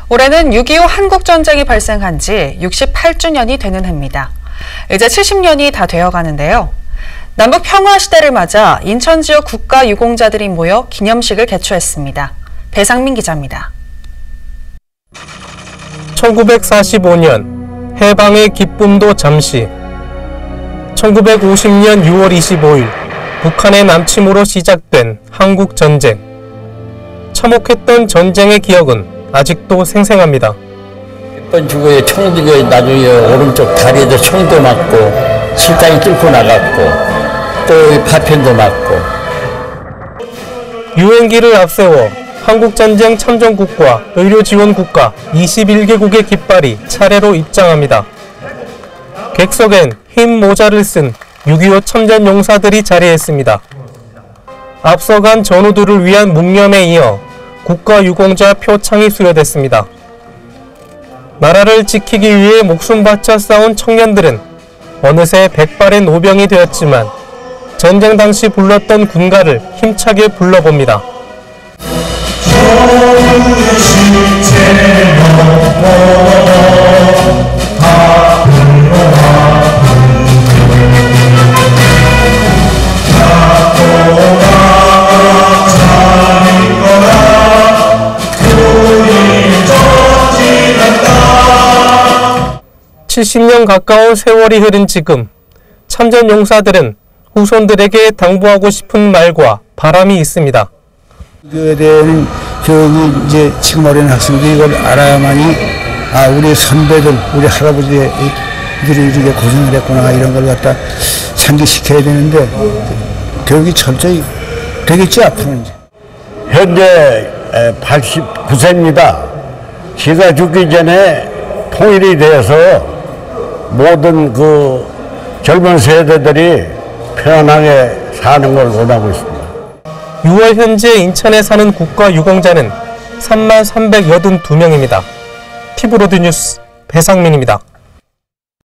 올해는 6.25 한국전쟁이 발생한 지 68주년이 되는 해입니다. 이제 70년이 다 되어가는데요. 남북 평화시대를 맞아 인천 지역 국가유공자들이 모여 기념식을 개최했습니다. 배상민 기자입니다. 1945년 해방의 기쁨도 잠시. 1950년 6월 25일 북한의 남침으로 시작된 한국전쟁. 참혹했던 전쟁의 기억은 아직도 생생합니다. 몇 번 죽어요. 총들이 나중에 오른쪽 다리에도 총도 맞고 실장이 뚫고 나갔고 또 파편도 맞고. 유엔기를 앞세워 한국전쟁 참전국과 의료지원국가 21개국의 깃발이 차례로 입장합니다. 객석엔 흰 모자를 쓴 6.25 참전용사들이 자리했습니다. 앞서간 전우들을 위한 묵념에 이어 국가유공자 표창이 수여됐습니다. 나라를 지키기 위해 목숨 바쳐 싸운 청년들은 어느새 백발의 노병이 되었지만 전쟁 당시 불렀던 군가를 힘차게 불러봅니다. (70년) 가까운 세월이 흐른 지금 참전용사들은 후손들에게 당부하고 싶은 말과 바람이 있습니다. 이거에 대한 이제 지금 어린 학생들이 이걸 알아야만이 우리 선배들, 우리 할아버지들이 이렇게 고생을 했구나 이런 걸 갖다 상기시켜야 되는데 교육이 철저히 되겠지 앞으로는. 현재 89세입니다. 제가 죽기 전에 통일이 되어서 모든 그 젊은 세대들이 편안하게 사는 걸 원하고 있습니다. 6월 현재 인천에 사는 국가유공자는 33,382명입니다. TV로드 뉴스 배상민입니다.